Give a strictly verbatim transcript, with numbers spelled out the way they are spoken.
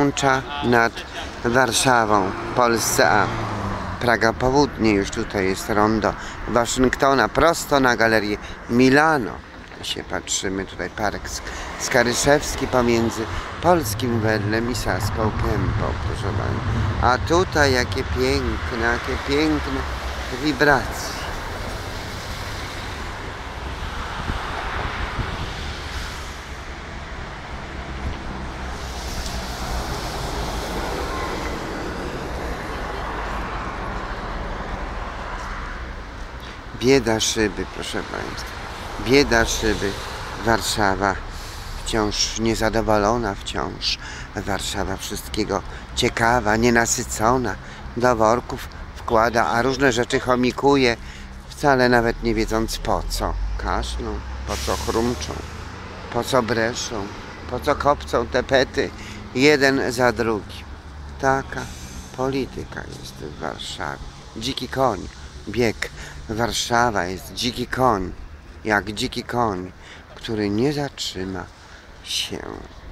klęcza nad Warszawą, Polsce A. Praga Południe, już tutaj jest rondo Waszyngtona, prosto na galerię Milano. Się patrzymy, tutaj park Skaryszewski pomiędzy polskim Wedlem i Saską Kępą, proszę Państwa. A tutaj jakie piękne, jakie piękne wibracje. Bieda szyby, proszę Państwa. Bieda szyby. Warszawa wciąż niezadowolona, wciąż Warszawa wszystkiego ciekawa, nienasycona. Do worków wkłada, a różne rzeczy chomikuje, wcale nawet nie wiedząc po co kaszlą, po co chrumczą, po co breszą, po co kopcą te pety jeden za drugim. Taka polityka jest w Warszawie. Dziki koń, bieg. Warszawa jest dziki koń, jak dziki koń, który nie zatrzyma się.